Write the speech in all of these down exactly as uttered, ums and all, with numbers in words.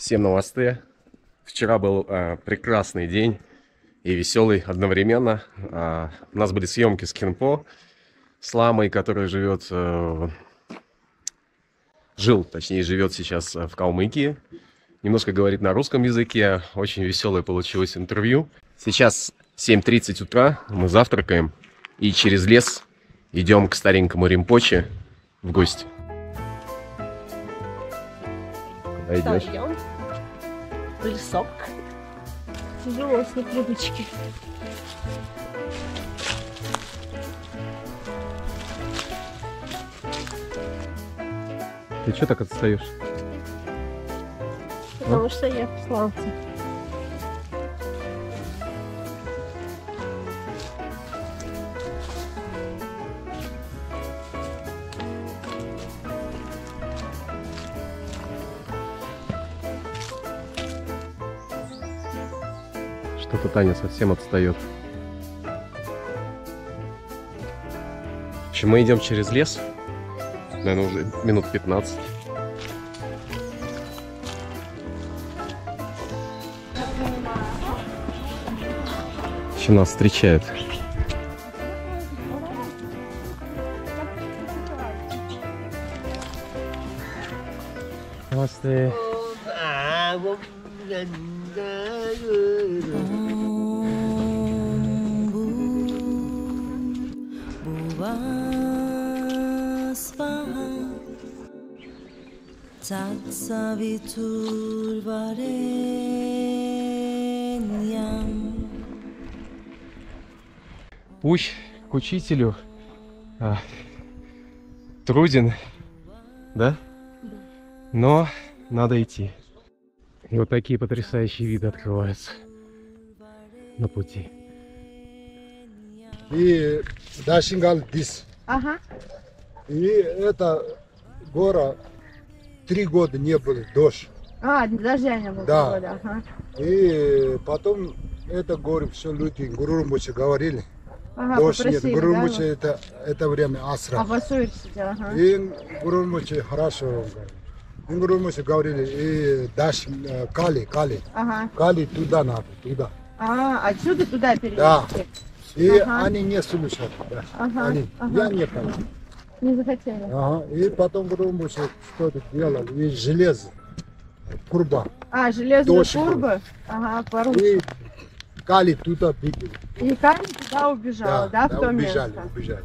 Всем намасте. Вчера был э, прекрасный день и веселый одновременно. Э, у нас были съемки с Кенпо, с ламой, который живет, э, жил, точнее, живет сейчас в Калмыкии. Немножко говорит на русском языке. Очень веселое получилось интервью. Сейчас семь тридцать утра, мы завтракаем и через лес идем к старенькому Римпоче в гости. Куда идешь? Идем в лесок. Тяжело с непривычки. Ты что так отстаешь? Потому а? что я сланцы. Что-то Таня совсем отстает. В общем, мы идем через лес. Наверное, уже минут пятнадцать. Еще нас встречает. Здравствуйте. Путь к учителю а, труден, да? Но надо идти. И вот такие потрясающие виды открываются на пути. И Дашингал Дис. Ага. И это гора три года не было дождь. А, дождя не было. Да. Года. Ага. И потом это горе все люди Гурумучи говорили. Ага, дождь нет. попросили, Гурумучи да? это, это время асра. А басуется, ага. И Гурумучи хорошо говорит. И Гурумучи говорили, и Даш Кали, Кали. Ага. Кали туда надо, туда. А, отсюда туда перенести. Да. И ага. они не слушают. Да. Ага. Они, Ага. Я не понял. Не захотели. Ага. И потом Гурумучи что-то делал, и железо, курба. А, железные Дождь курбы. Ага, по-русски. И Кали туда бегали. И Кали туда убежала, да, да, в то убежали, место? убежали.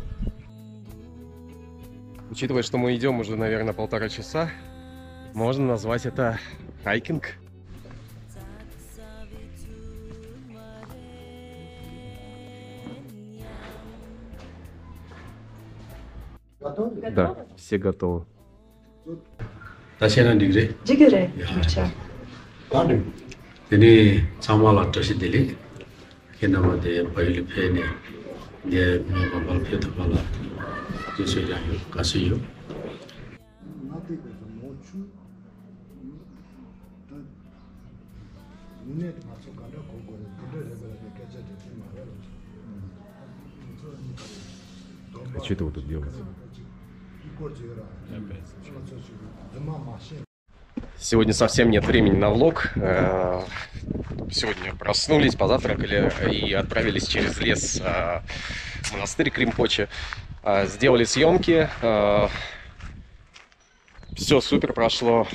Учитывая, что мы идем уже, наверное, полтора часа, можно назвать это хайкинг. Готовы? Да, все готовы. Тасяна дигре. Дигре. Ача. Кали. Ini sama lah terus dili. Kena made bayi lepene. Dia mabal peta pala. Jesu ya yo kasih yo. Nanti kita mocu. Ini masuk ada kogor. Kita rebel kerja di mana? А что это вы тут делаете? Сегодня совсем нет времени на влог. Сегодня проснулись, позавтракали и отправились через лес в монастырь Римпоче. Сделали съемки. Все супер прошло.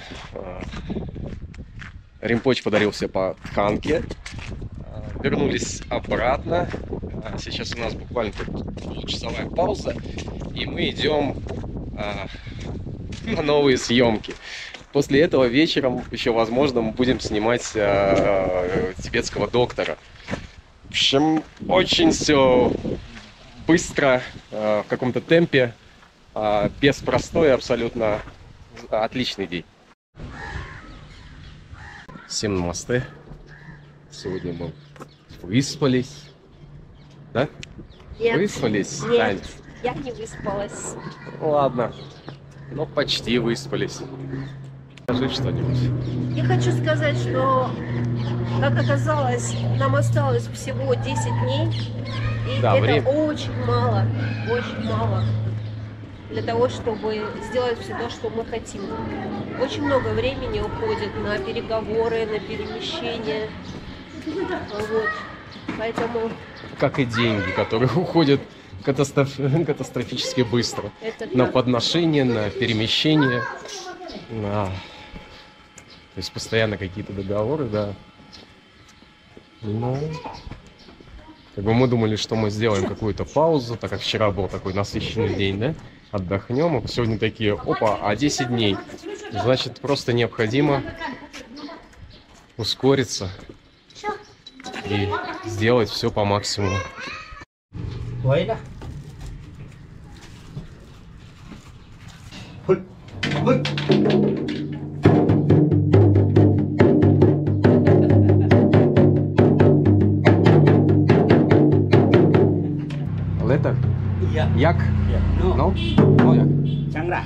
Римпоч подарил все по тханке. Вернулись обратно. Сейчас у нас буквально полчасовая пауза. И мы идем на новые съемки. После этого вечером еще, возможно, мы будем снимать э, тибетского доктора. В общем, очень все быстро, э, в каком-то темпе, э, без простоя, абсолютно отличный день. Всем намасте. Сегодня мы выспались. Да? Нет. Выспались? Нет, Тань? я не выспалась. Ладно, но почти выспались. Скажи что-нибудь. Я хочу сказать, что, как оказалось, нам осталось всего десять дней. И Да, это время. очень мало, очень мало. для того, чтобы сделать все то, что мы хотим. Очень много времени уходит на переговоры, на перемещение. Вот. Поэтому... Как и деньги, которые уходят катастроф... катастрофически быстро. Это На так. подношение, на перемещение. На... То есть постоянно какие-то договоры, да. Ну, как бы мы думали, что мы сделаем какую-то паузу, так как вчера был такой насыщенный день, да? Отдохнем, а сегодня такие, опа, а десять дней. Значит, просто необходимо ускориться и сделать все по максимуму. Лето? Як? Ну? Ну, як? Чангра.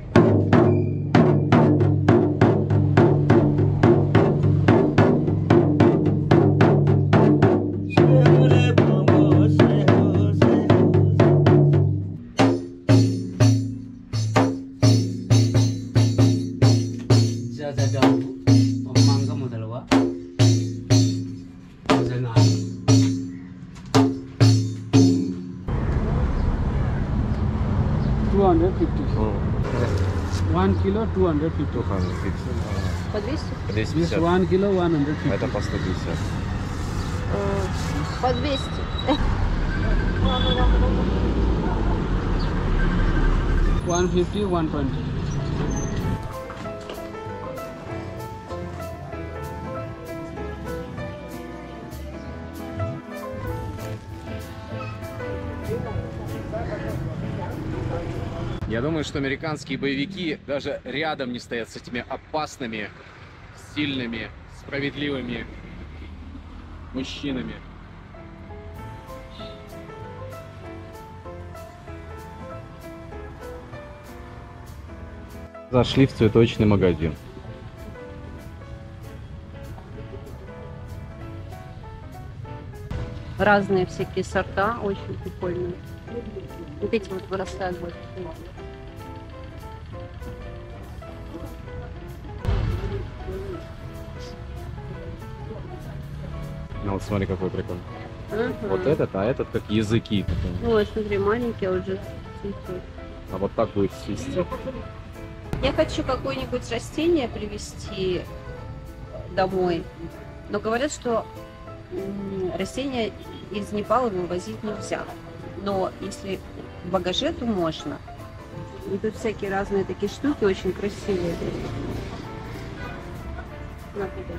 two hundred fifty. One kilo, two hundred fifty. По двести? По This двести пятьдесят. one kilo, one hundred fifty. Это по сто пятьдесят. Э, По двести. One fifty, one twenty. Я думаю, что американские боевики даже рядом не стоят с этими опасными, сильными, справедливыми мужчинами. Зашли в цветочный магазин. Разные всякие сорта, очень прикольные. Вот эти вот вырастают больше. Ну вот смотри, какой прикол. Ага. Вот этот, а этот как языки. Ой, смотри, маленький уже цветет. А вот так будет свисти. Я хочу какое-нибудь растение привезти домой, но говорят, что м, растения из Непала вывозить нельзя. Но если в багаже, то можно. И тут всякие разные такие штуки, очень красивые. Смотрите.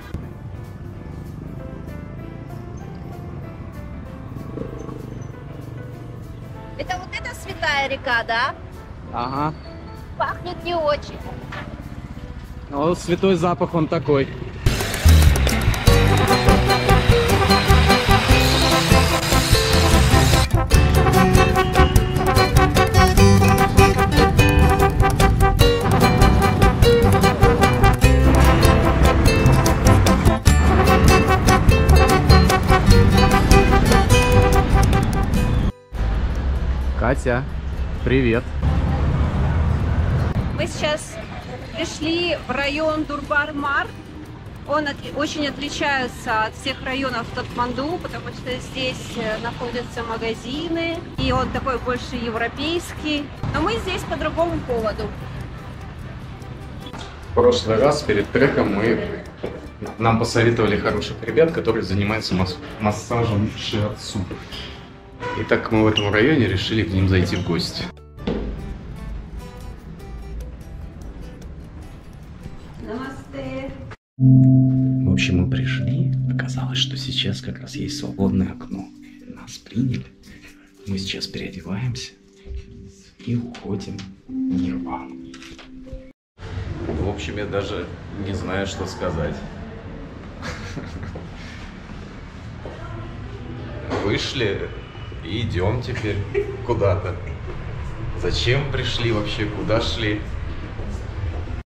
Это вот эта святая река, да? Ага. Пахнет не очень. Вот святой запах он такой. Катя, привет. Мы сейчас пришли в район Дурбар-Мар. Он от- очень отличается от всех районов Катманду, потому что здесь э, находятся магазины, и он такой больше европейский. Но мы здесь по другому поводу. В прошлый раз перед треком мы нам посоветовали хороших ребят, которые занимаются масс- массажем шиатсу. И так как мы в этом районе, решили к ним зайти в гости. Намасте. В общем, мы пришли. Оказалось, что сейчас как раз есть свободное окно. Нас приняли. Мы сейчас переодеваемся и уходим в Нирвану. В общем, я даже не знаю, что сказать. Вышли и идем теперь куда-то. Зачем пришли вообще, куда шли?